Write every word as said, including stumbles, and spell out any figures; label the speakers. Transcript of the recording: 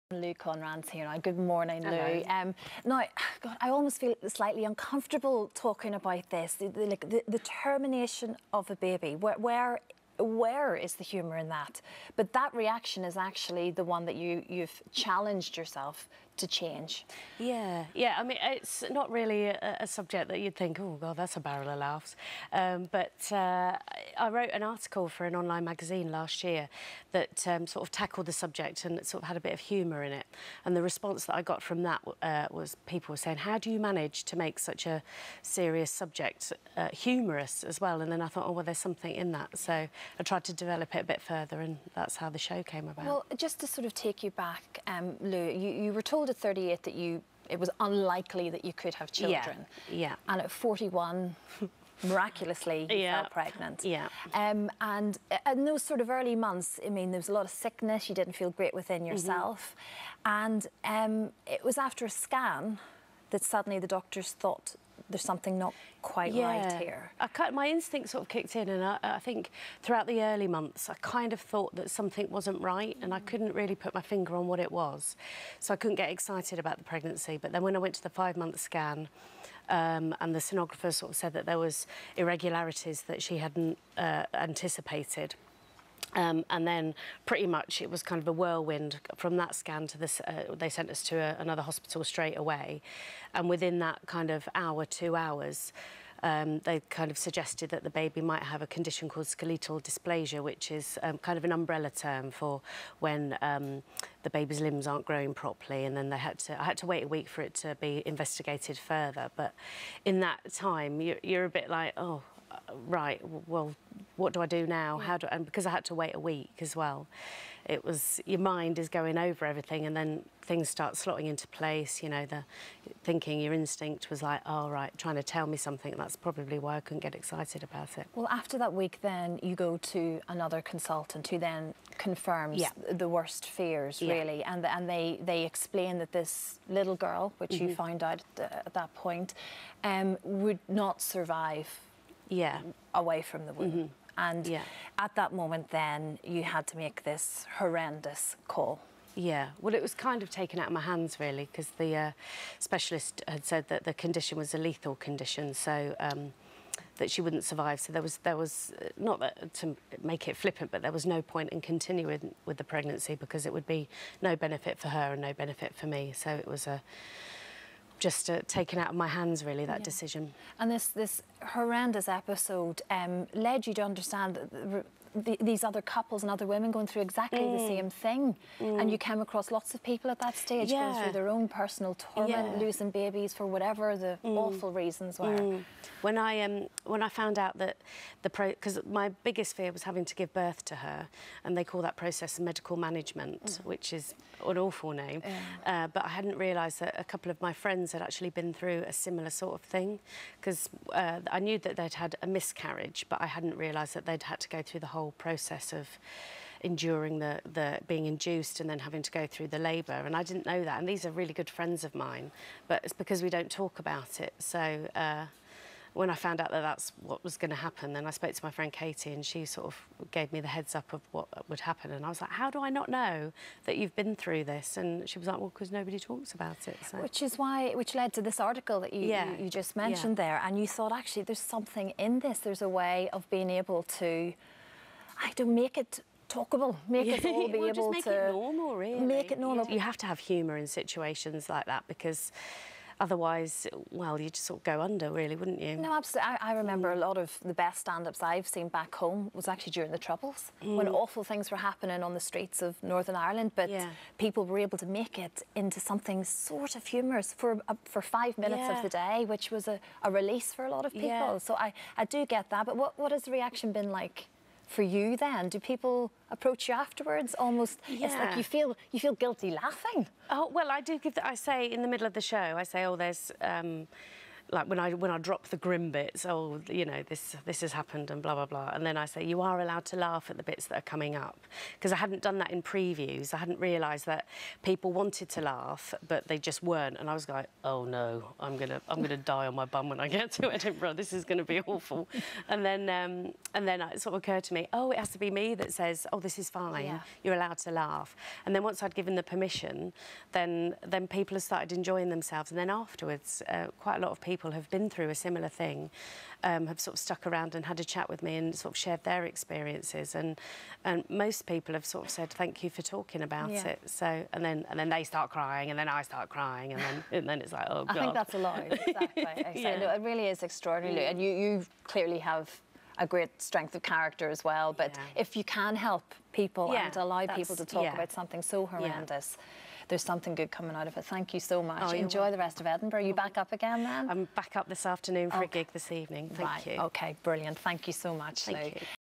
Speaker 1: Lou Conran's here now. Good morning,
Speaker 2: Hello.
Speaker 1: Lou. Um, now, God, I almost feel slightly uncomfortable talking about this. The, the, like the, the termination of a baby. Where, where, where is the humour in that? But that reaction is actually the one that you you've challenged yourself to change.
Speaker 2: Yeah, yeah. I mean, it's not really a, a subject that you'd think, oh God, that's a barrel of laughs. Um, but uh, I wrote an article for an online magazine last year that um, sort of tackled the subject and it sort of had a bit of humour in it. And the response that I got from that uh, was people were saying, how do you manage to make such a serious subject uh, humorous as well? And then I thought, oh, well, there's something in that. So I tried to develop it a bit further, and that's how the show came about.
Speaker 1: Well, just to sort of take you back, um, Lou, you, you were told at thirty-eight that you it was unlikely that you could have children.
Speaker 2: Yeah. yeah.
Speaker 1: And at forty-one, miraculously, you
Speaker 2: yeah.
Speaker 1: fell pregnant.
Speaker 2: Yeah.
Speaker 1: Um, and in those sort of early months, I mean, there was a lot of sickness. You didn't feel great within yourself, mm-hmm. and um, it was after a scan that suddenly the doctors thought there's something not quite
Speaker 2: yeah.
Speaker 1: right here.
Speaker 2: I, my instinct sort of kicked in, and I, I think throughout the early months I kind of thought that something wasn't right, and I couldn't really put my finger on what it was. So I couldn't get excited about the pregnancy. But then when I went to the five-month scan, um, and the sonographer sort of said that there was irregularities that she hadn't uh, anticipated. Um, and then pretty much it was kind of a whirlwind from that scan to this. Uh, they sent us to a, another hospital straight away, and within that kind of hour, two hours, um, they kind of suggested that the baby might have a condition called skeletal dysplasia, which is um, kind of an umbrella term for when um, the baby's limbs aren't growing properly. And then they had to, I had to wait a week for it to be investigated further. But in that time, you're, you're a bit like, oh. Right, well, what do I do now? How do I, and because I had to wait a week as well, it was, your mind is going over everything, and then things start slotting into place, you know, the thinking, your instinct was like, oh, right, trying to tell me something. That's probably why I couldn't get excited about it.
Speaker 1: Well, after that week, then you go to another consultant who then confirms yeah. the worst fears,
Speaker 2: yeah.
Speaker 1: really, and and they they explain that this little girl, which mm-hmm. you found out at, the, at that point, um, would not survive.
Speaker 2: Yeah,
Speaker 1: away from the womb. Mm-hmm. And
Speaker 2: yeah.
Speaker 1: at that moment then you had to make this horrendous call.
Speaker 2: Yeah, well, it was kind of taken out of my hands, really, because the uh, specialist had said that the condition was a lethal condition, so um, that she wouldn't survive. So there was, there was not that to make it flippant, but there was no point in continuing with the pregnancy because it would be no benefit for her and no benefit for me. So it was a just uh, taken out of my hands, really, that yeah. decision.
Speaker 1: And this this horrendous episode um, led you to understand that the, the, these other couples and other women going through exactly mm. the same thing. Mm. And you came across lots of people at that stage
Speaker 2: yeah.
Speaker 1: going through their own personal torment,
Speaker 2: yeah.
Speaker 1: losing babies for whatever the mm. awful reasons were. Mm.
Speaker 2: When I um when I found out that the pro because my biggest fear was having to give birth to her, and they call that process medical management, mm. which is an awful name. Yeah. Uh, but I hadn't realised that a couple of my friends had actually been through a similar sort of thing, because uh, I knew that they'd had a miscarriage, but I hadn't realised that they'd had to go through the whole process of enduring the, the being induced and then having to go through the labour, and I didn't know that. And these are really good friends of mine, but it's because we don't talk about it. So uh, when I found out that that's what was going to happen, then I spoke to my friend Katie, and she sort of gave me the heads up of what would happen. And I was like, how do I not know that you've been through this? And she was like, well, because nobody talks about it. So. Which
Speaker 1: is why, which led to this article that you, yeah. you, you just mentioned yeah. there. And you thought, actually, there's something in this. There's a way of being able to, I don't make it talkable, make us all be
Speaker 2: well,
Speaker 1: able
Speaker 2: just make
Speaker 1: to...
Speaker 2: make it normal, really.
Speaker 1: Make it normal.
Speaker 2: Yeah. You have to have humour in situations like that, because otherwise, well, you'd just sort of go under, really, wouldn't you?
Speaker 1: No, absolutely. I, I remember mm. a lot of the best stand-ups I've seen back home was actually during the Troubles, mm. when awful things were happening on the streets of Northern Ireland, but yeah. people were able to make it into something sort of humorous for uh, for five minutes yeah. of the day, which was a, a release for a lot of people. Yeah. So I, I do get that. But what, what has the reaction been like for you then? Do people approach you afterwards? Almost, yeah. it's like you feel you feel guilty laughing.
Speaker 2: Oh well, I do give. The, I say in the middle of the show, I say, oh, there's. Um, like when I when I drop the grim bits, oh, you know, this this has happened and blah blah blah, and then I say you are allowed to laugh at the bits that are coming up, because I hadn't done that in previews. I hadn't realised that people wanted to laugh, but they just weren't, and I was like, oh no, I'm gonna I'm gonna die on my bum when I get to Edinburgh. This is going to be awful. And then um, and then it sort of occurred to me, oh, it has to be me that says, oh, this is fine. Yeah. You're allowed to laugh. And then once I'd given the permission, then then people have started enjoying themselves, and then afterwards, uh, quite a lot of people have been through a similar thing, um, have sort of stuck around and had a chat with me and sort of shared their experiences, and and most people have sort of said thank you for talking about yeah. it. So and then and then they start crying, and then I start crying, and then and then it's like, oh God.
Speaker 1: I think that's a lot. Exactly. exactly. Yeah. No, it really is extraordinary, yeah. and you you clearly have a great strength of character as well. But yeah. if you can help people yeah, and allow people to talk yeah. about something so horrendous. Yeah. There's something good coming out of it. Thank you so much. Oh, Enjoy welcome. the rest of Edinburgh. Are you back up again then?
Speaker 2: I'm back up this afternoon for okay. a gig this evening. Thank
Speaker 1: right.
Speaker 2: you.
Speaker 1: OK, brilliant. Thank you so much,
Speaker 2: Thank
Speaker 1: Lou.
Speaker 2: you.